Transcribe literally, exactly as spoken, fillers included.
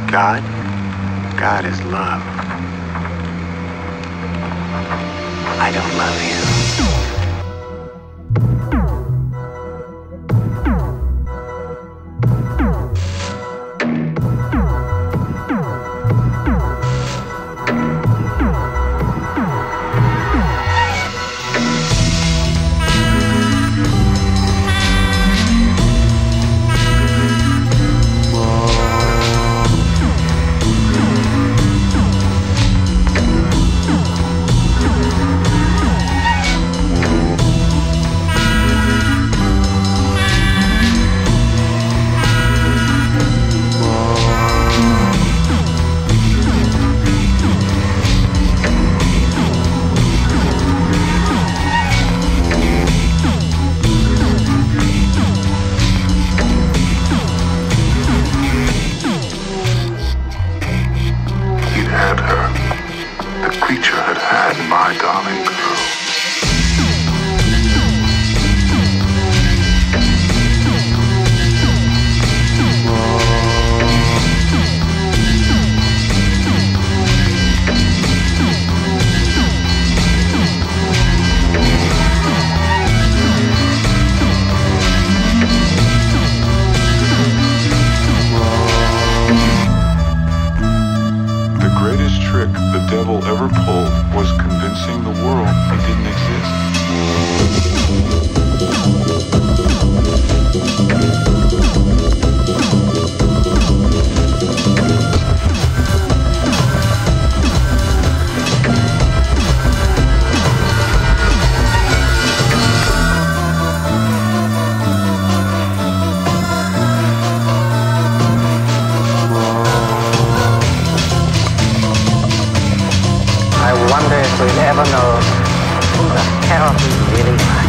God? God is love. I don't love you. Had her. The creature had had my darling girl. The greatest trick the devil ever pulled was convincing the world he didn't exist. I wonder if we'll ever know who the hell he really was.